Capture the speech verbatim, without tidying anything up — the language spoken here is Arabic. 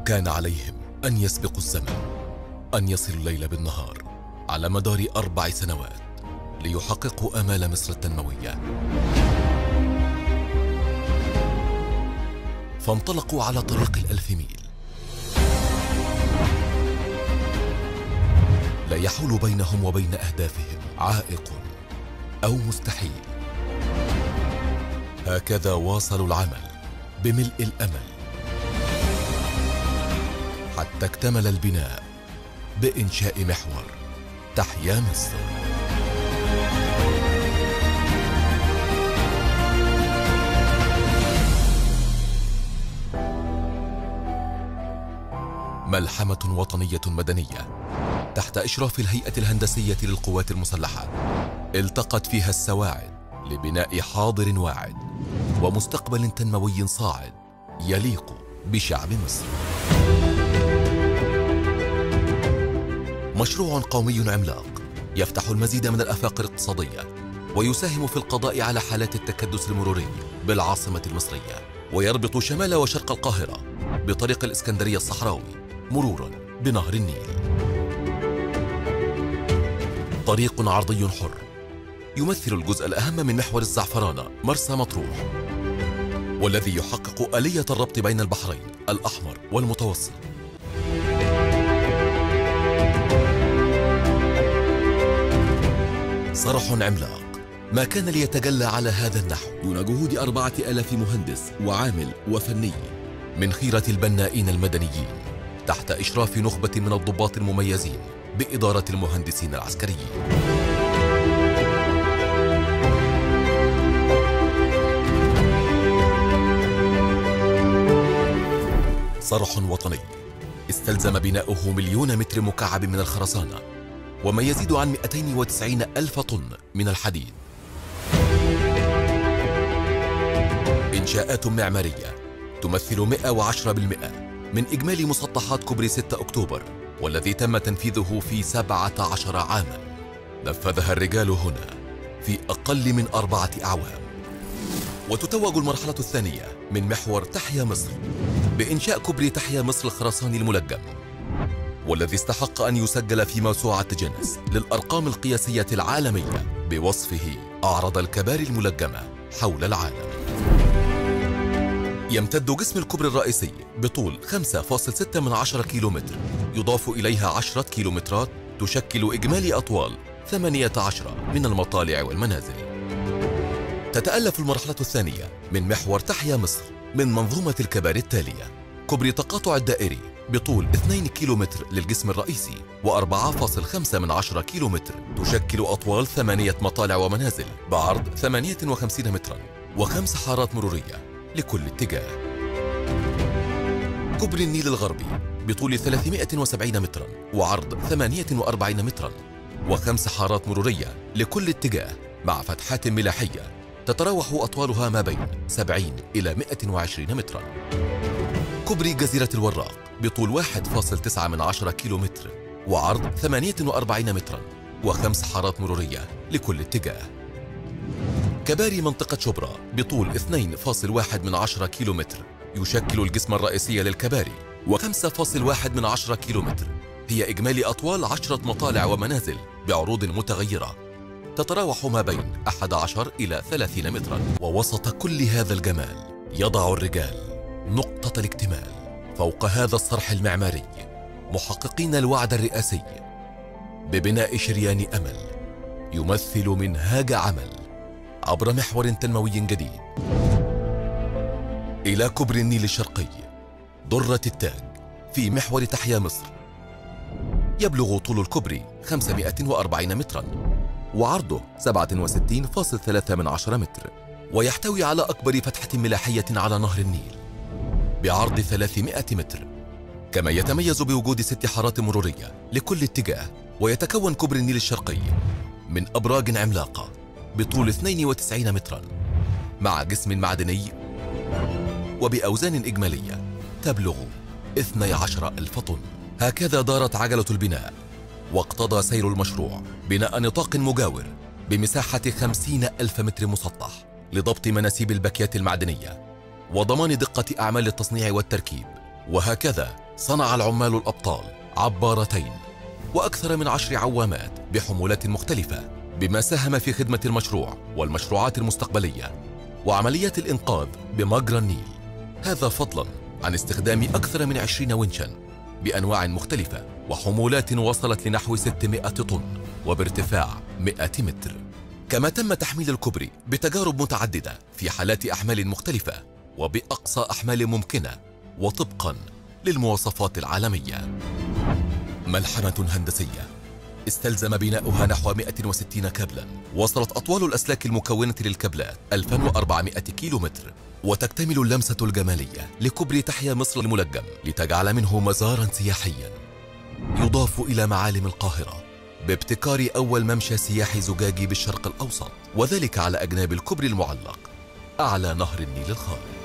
كان عليهم أن يسبقوا الزمن، أن يصلوا الليل بالنهار على مدار أربع سنوات ليحققوا آمال مصر التنموية. فانطلقوا على طريق الألف ميل، لا يحول بينهم وبين أهدافهم عائق أو مستحيل. هكذا واصلوا العمل بملء الأمل حتى اكتمل البناء بإنشاء محور تحيا مصر. ملحمة وطنية مدنية تحت إشراف الهيئة الهندسية للقوات المسلحة، التقت فيها السواعد لبناء حاضر واعد ومستقبل تنموي صاعد يليق بشعب مصر. مشروع قومي عملاق يفتح المزيد من الآفاق الاقتصادية ويساهم في القضاء على حالات التكدس المروري بالعاصمة المصرية، ويربط شمال وشرق القاهرة بطريق الإسكندرية الصحراوي مرورا بنهر النيل. طريق عرضي حر يمثل الجزء الأهم من محور الزعفرانة مرسى مطروح، والذي يحقق آلية الربط بين البحرين الأحمر والمتوسط. صرح عملاق ما كان ليتجلى على هذا النحو دون جهود أربعة آلاف مهندس وعامل وفني من خيرة البنائين المدنيين تحت إشراف نخبة من الضباط المميزين بإدارة المهندسين العسكريين. صرح وطني استلزم بناؤه مليون متر مكعب من الخرسانة وما يزيد عن مئتين وتسعين ألف طن من الحديد. إنشاءات معمارية تمثل مئة وعشرة بالمئة من إجمالي مسطحات كوبري ستة أكتوبر، والذي تم تنفيذه في سبعة عشر عاما. نفذها الرجال هنا في أقل من أربعة أعوام. وتتوج المرحلة الثانية من محور تحيا مصر بإنشاء كوبري تحيا مصر الخرساني الملجم، والذي استحق أن يسجل في موسوعة جينيس للأرقام القياسية العالمية بوصفه أعرض الكباري الملجمة حول العالم. يمتد جسم الكوبري الرئيسي بطول خمسة فاصلة ستة من عشرة كيلومتر، يضاف إليها عشرة كيلومترات تشكل إجمالي أطوال ثمانية عشر من المطالع والمنازل. تتألف المرحلة الثانية من محور تحيا مصر من منظومة الكباري التالية: كوبري تقاطع الدائري بطول اثنين كيلومتر للجسم الرئيسي وأربعة فاصلة خمسة من عشرة كيلومتر تشكل أطوال ثمانية مطالع ومنازل بعرض ثمانية وخمسين مترا وخمس حارات مرورية لكل اتجاه. كوبري النيل الغربي بطول ثلاثمئة وسبعين مترا وعرض ثمانية وأربعين مترا وخمس حارات مرورية لكل اتجاه مع فتحات ملاحية تتراوح أطوالها ما بين سبعين إلى مئة وعشرين مترا. كوبري جزيرة الوراق بطول واحد فاصلة تسعة من عشرة كيلومتر وعرض ثمانية وأربعين مترا وخمس حارات مرورية لكل اتجاه. كباري منطقة شبرا بطول اثنين فاصلة واحد من عشرة كيلومتر يشكل الجسم الرئيسي للكباري وخمسة فاصلة واحد من عشرة كيلومتر هي إجمالي أطوال عشرة مطالع ومنازل بعروض متغيرة تتراوح ما بين أحد عشر إلى ثلاثين مترا. ووسط كل هذا الجمال يضع الرجال نقطة الاكتمال فوق هذا الصرح المعماري، محققين الوعد الرئاسي ببناء شريان أمل يمثل منهاج عمل عبر محور تنموي جديد إلى كوبري النيل الشرقي درة التاج في محور تحيا مصر. يبلغ طول الكوبري خمسمئة وأربعين مترا وعرضه سبعة وستين فاصلة ثلاثة من عشرة متر، ويحتوي على أكبر فتحة ملاحية على نهر النيل بعرض ثلاثمئة متر، كما يتميز بوجود ست حارات مرورية لكل اتجاه. ويتكون كوبري النيل الشرقي من أبراج عملاقة بطول اثنين وتسعين مترا مع جسم معدني وبأوزان إجمالية تبلغ اثني عشر ألف طن. هكذا دارت عجلة البناء، واقتضى سير المشروع بناء نطاق مجاور بمساحة خمسين ألف متر مسطح لضبط مناسيب الباكيات المعدنية وضمان دقة أعمال التصنيع والتركيب. وهكذا صنع العمال الأبطال عبارتين وأكثر من عشر عوامات بحمولات مختلفة، بما ساهم في خدمة المشروع والمشروعات المستقبلية وعمليات الإنقاذ بمجرى النيل. هذا فضلاً عن استخدام أكثر من عشرين ونشاً بأنواع مختلفة وحمولات وصلت لنحو ستمائة طن وبارتفاع مائة متر. كما تم تحميل الكوبري بتجارب متعددة في حالات أحمال مختلفة وبأقصى أحمال ممكنة وطبقاً للمواصفات العالمية. ملحمة هندسية استلزم بناؤها نحو مائة وستين كابلاً، وصلت أطوال الأسلاك المكونة للكابلات ألفين وأربعمائة كيلو متر، وتكتمل اللمسة الجمالية لكوبري تحيا مصر الملجم لتجعل منه مزاراً سياحياً يضاف إلى معالم القاهرة بابتكار أول ممشى سياحي زجاجي بالشرق الأوسط، وذلك على أجناب الكوبري المعلق أعلى نهر النيل الخالد.